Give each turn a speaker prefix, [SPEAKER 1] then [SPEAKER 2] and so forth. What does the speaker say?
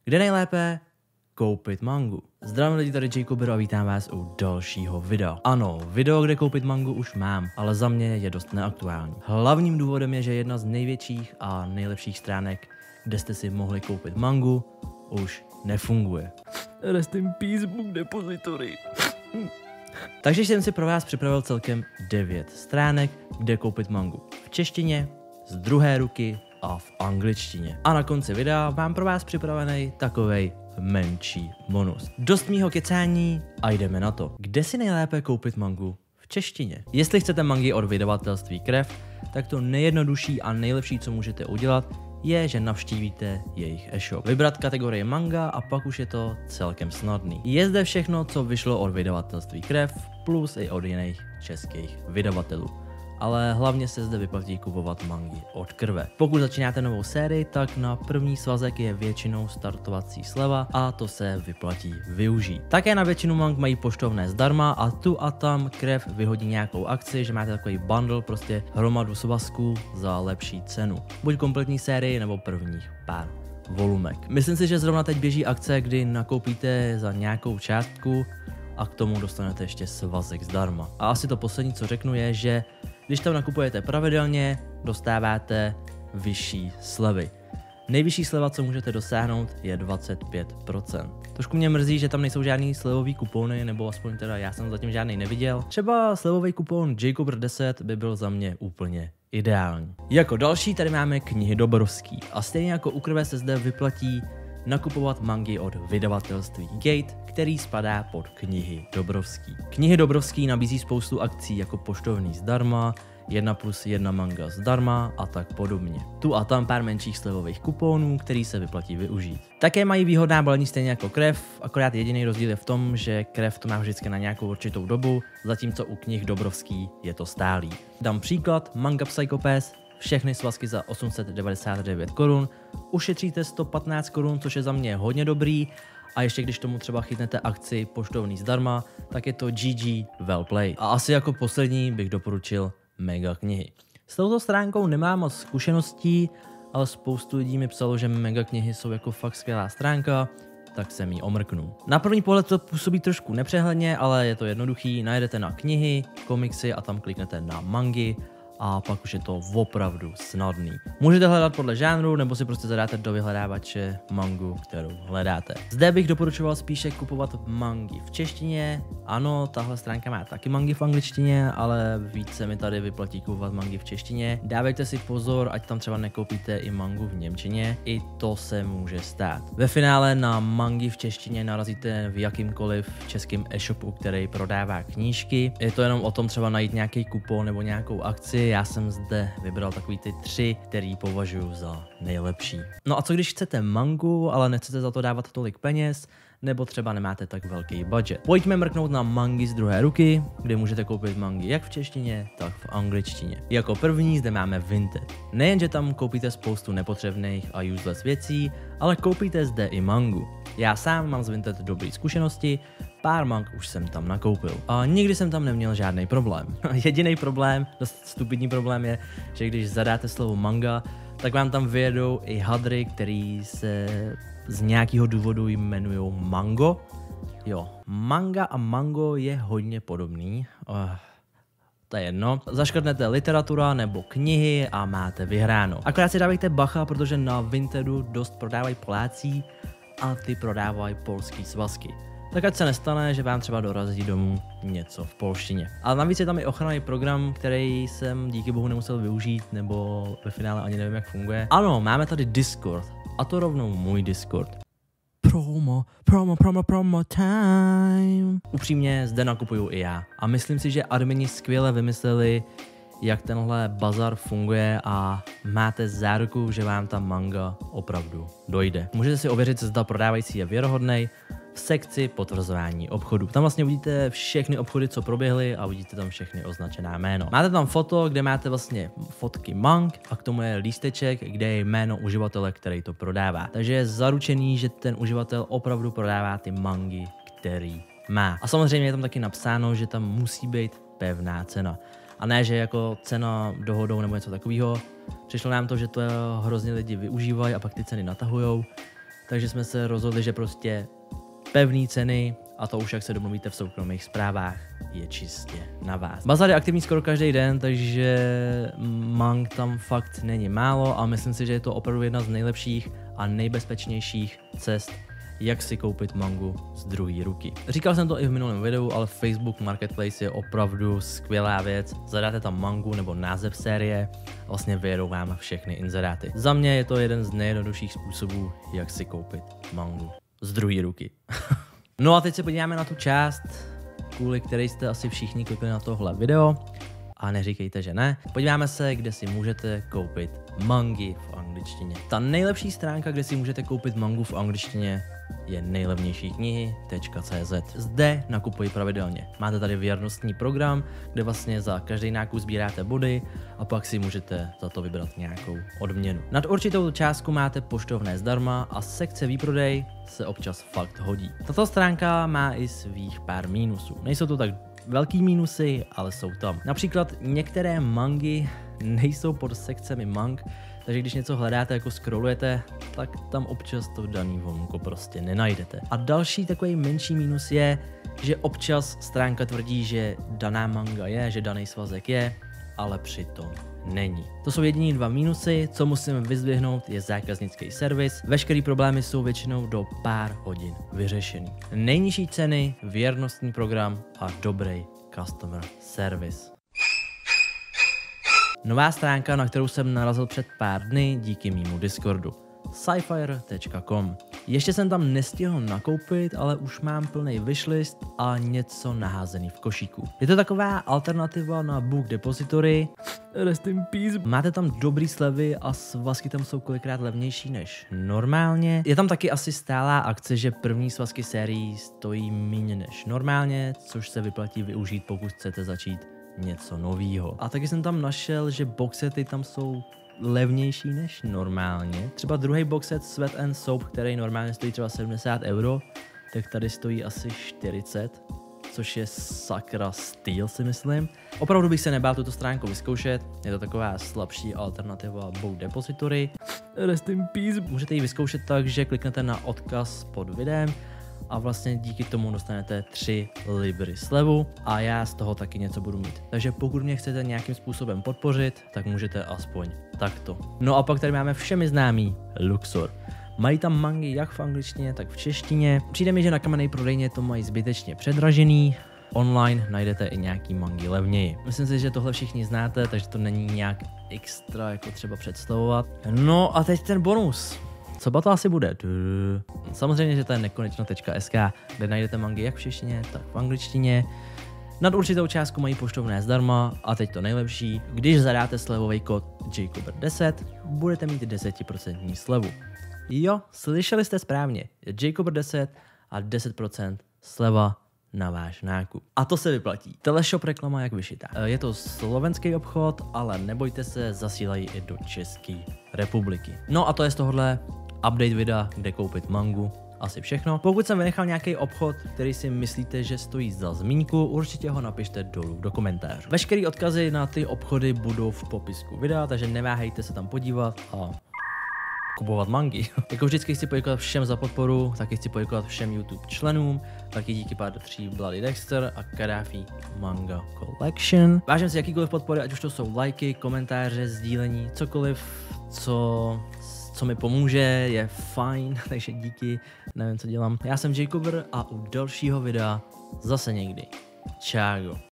[SPEAKER 1] Kde nejlépe koupit mangu? Zdravím lidi, tady Jacob a vítám vás u dalšího videa. Ano, video, kde koupit mangu už mám, ale za mě je dost neaktuální. Hlavním důvodem je, že jedna z největších a nejlepších stránek, kde jste si mohli koupit mangu, už nefunguje. Rest in peace, Book Depository. Takže jsem si pro vás připravil celkem 9 stránek, kde koupit mangu v češtině, z druhé ruky a v angličtině. A na konci videa mám pro vás připravený takovej menší bonus. Dost mýho kecání a jdeme na to. Kde si nejlépe koupit mangu v češtině? Jestli chcete mangy od vydavatelství Krev, tak to nejjednodušší a nejlepší, co můžete udělat, je, že navštívíte jejich e-shop. Vybrat kategorii manga a pak už je to celkem snadný. Je zde všechno, co vyšlo od vydavatelství Krev, plus i od jiných českých vydavatelů. Ale hlavně se zde vyplatí kupovat mangy od Krve. Pokud začínáte novou sérii, tak na první svazek je většinou startovací sleva a to se vyplatí využít. Také na většinu mang mají poštovné zdarma a tu a tam Krev vyhodí nějakou akci, že máte takový bundle, prostě hromadu svazků za lepší cenu. Buď kompletní sérii nebo prvních pár volumek. Myslím si, že zrovna teď běží akce, kdy nakoupíte za nějakou částku a k tomu dostanete ještě svazek zdarma. A asi to poslední, co řeknu, je, že když tam nakupujete pravidelně, dostáváte vyšší slevy. Nejvyšší sleva, co můžete dosáhnout, je 25%. Trošku mě mrzí, že tam nejsou žádný slevový kupony, nebo aspoň teda já jsem zatím žádný neviděl. Třeba slevový kupon Jacob 10 by byl za mě úplně ideální. Jako další tady máme knihy Dobrovský. A stejně jako u Krve se zde vyplatí nakupovat mangy od vydavatelství Gate, který spadá pod knihy Dobrovský. Knihy Dobrovský nabízí spoustu akcí jako poštovný zdarma, 1+1 manga zdarma a tak podobně. Tu a tam pár menších slevových kuponů, který se vyplatí využít. Také mají výhodná balení stejně jako Krev, akorát jediný rozdíl je v tom, že Krev to má vždycky na nějakou určitou dobu, zatímco u knih Dobrovský je to stálý. Dám příklad, manga Psycho Pass, všechny svazky za 899 korun, ušetříte 115 korun, což je za mě hodně dobrý, a ještě když tomu třeba chytnete akci poštovný zdarma, tak je to GG well play. A asi jako poslední bych doporučil Mega knihy. S touto stránkou nemám moc zkušeností, ale spoustu lidí mi psalo, že Mega knihy jsou jako fakt skvělá stránka, tak jsem ji omrknu. Na první pohled to působí trošku nepřehledně, ale je to jednoduchý, najdete na knihy, komiksy a tam kliknete na mangy a pak už je to opravdu snadný. Můžete hledat podle žánru nebo si prostě zadáte do vyhledávače mangu, kterou hledáte. Zde bych doporučoval spíše kupovat mangy v češtině. Ano, tahle stránka má taky mangy v angličtině, ale více mi tady vyplatí kupovat mangy v češtině. Dávejte si pozor, ať tam třeba nekoupíte i mangu v němčině, i to se může stát. Ve finále na mangy v češtině narazíte v jakýmkoliv českém e-shopu, který prodává knížky. Je to jenom o tom třeba najít nějaký kupon nebo nějakou akci. Já jsem zde vybral takový ty 3, který považuji za nejlepší. No a co když chcete mangu, ale nechcete za to dávat tolik peněz, nebo třeba nemáte tak velký budget? Pojďme mrknout na mangy z druhé ruky, kde můžete koupit mangy jak v češtině, tak v angličtině. Jako první zde máme Vinted. Nejenže tam koupíte spoustu nepotřebných a useless věcí, ale koupíte zde i mangu. Já sám mám z Vinted dobré zkušenosti, pár mang už jsem tam nakoupil a nikdy jsem tam neměl žádný problém. Jediný problém, dost stupidní problém je, že když zadáte slovo manga, tak vám tam vyjedou i hadry, který se z nějakého důvodu jmenují mango. Jo, manga a mango je hodně podobný. To je jedno. Zaškrtnete literatura nebo knihy a máte vyhráno. Akorát si dávejte bacha, protože na Vintedu dost prodávají Poláci a ty prodávají polský svazky. Tak ať se nestane, že vám třeba dorazí domů něco v polštině. Ale navíc je tam i ochranný program, který jsem díky bohu nemusel využít, nebo ve finále ani nevím, jak funguje. Ano, máme tady Discord. A to rovnou můj Discord. Promo time. Upřímně zde nakupuju i já. A myslím si, že admini skvěle vymysleli, jak tenhle bazar funguje a máte záruku, že vám ta manga opravdu dojde. Můžete si ověřit, zda prodávající je věrohodnej v sekci potvrzování obchodu. Tam vlastně uvidíte všechny obchody, co proběhly a uvidíte tam všechny označená jméno. Máte tam foto, kde máte vlastně fotky mang a k tomu je lísteček, kde je jméno uživatele, který to prodává. Takže je zaručený, že ten uživatel opravdu prodává ty mangy, který má. A samozřejmě je tam taky napsáno, že tam musí být pevná cena. A ne, že jako cena dohodou nebo něco takového. Přišlo nám to, že to hrozně lidi využívají a pak ty ceny natahujou. takže jsme se rozhodli, že prostě pevné ceny, a to už jak se domluvíte v soukromých zprávách, je čistě na vás. Bazar je aktivní skoro každý den, takže mang tam fakt není málo a myslím si, že je to opravdu jedna z nejlepších a nejbezpečnějších cest, jak si koupit mangu z druhé ruky. Říkal jsem to i v minulém videu, ale Facebook Marketplace je opravdu skvělá věc. Zadáte tam mangu nebo název série a vlastně vyjedou vám všechny inzeráty. Za mě je to jeden z nejjednodušších způsobů, jak si koupit mangu z druhé ruky. No a teď se podíváme na tu část, kvůli které jste asi všichni klikli na tohle video. A neříkejte, že ne. Podíváme se, kde si můžete koupit mangy v angličtině. Ta nejlepší stránka, kde si můžete koupit mangu v angličtině, je nejlevnějšíknihy.cz. Zde nakupuji pravidelně. Máte tady věrnostní program, kde vlastně za každý nákup sbíráte body a pak si můžete za to vybrat nějakou odměnu. Nad určitou částku máte poštovné zdarma a sekce výprodej se občas fakt hodí. Tato stránka má i svých pár mínusů. Nejsou to tak velký mínusy, ale jsou tam. Například některé mangy nejsou pod sekcemi mang, takže když něco hledáte, jako scrollujete, tak tam občas to daný volnko prostě nenajdete. A další takový menší mínus je, že občas stránka tvrdí, že daná manga je, že daný svazek je, ale přitom není. To jsou jediní dva mínusy, co musím vyzdvihnout, je zákaznický servis. Veškerý problémy jsou většinou do pár hodin vyřešený. Nejnižší ceny, věrnostní program a dobrý customer service. Nová stránka, na kterou jsem narazil před pár dny díky mému Discordu. Sci-fire.com. Ještě jsem tam nestihl nakoupit, ale už mám plný wishlist a něco naházený v košíku. Je to taková alternativa na Book Depository. Rest in peace. Máte tam dobrý slevy a svazky tam jsou kolikrát levnější než normálně. Je tam taky asi stálá akce, že první svazky sérií stojí méně než normálně, což se vyplatí využít, pokud chcete začít něco novýho. A taky jsem tam našel, že boxsety tam jsou levnější než normálně. Třeba druhý boxset Sweat and Soap, který normálně stojí třeba 70 €, tak tady stojí asi 40, což je sakra styl, si myslím. Opravdu bych se nebál tuto stránku vyzkoušet, je to taková slabší alternativa Book Depository. Rest in peace. Můžete ji vyzkoušet tak, že kliknete na odkaz pod videem a vlastně díky tomu dostanete 3 libry slevu a já z toho taky něco budu mít. Takže pokud mě chcete nějakým způsobem podpořit, tak můžete aspoň takto. No a pak tady máme všemi známý Luxor. Mají tam mangy jak v angličtině, tak v češtině. Přijde mi, že na kamenné prodejně to mají zbytečně předražený. Online najdete i nějaký mangy levněji. Myslím si, že tohle všichni znáte, takže to není nějak extra jako třeba představovat. No a teď ten bonus. Co to asi bude? Samozřejmě, že to je nekonečno.sk, kde najdete mangy jak v češtině, tak v angličtině. Nad určitou částku mají poštovné zdarma a teď to nejlepší, když zadáte slevový kód JCOBR10, budete mít 10% slevu. Jo, slyšeli jste správně, je JCOBR10 a 10% sleva na váš nákup. A to se vyplatí. Teleshop reklama jak vyšitá. Je to slovenský obchod, ale nebojte se, zasílají i do České republiky. No a to je z tohohle update videa, kde koupit mangu. Asi všechno. Pokud jsem vynechal nějaký obchod, který si myslíte, že stojí za zmínku, určitě ho napište dolů do komentářů. Veškeré odkazy na ty obchody budou v popisku videa, takže neváhejte se tam podívat a kupovat mangy. Jako vždycky chci poděkovat všem za podporu, taky chci poděkovat všem YouTube členům, taky díky pár 3 Bloody Dexter a Kadhafi Manga Collection. Vážím si jakýkoliv podpory, ať už to jsou lajky, komentáře, sdílení, cokoliv, co mi pomůže, je fajn, takže díky, nevím co dělám. Já jsem JCOBR a u dalšího videa zase někdy. Čágo.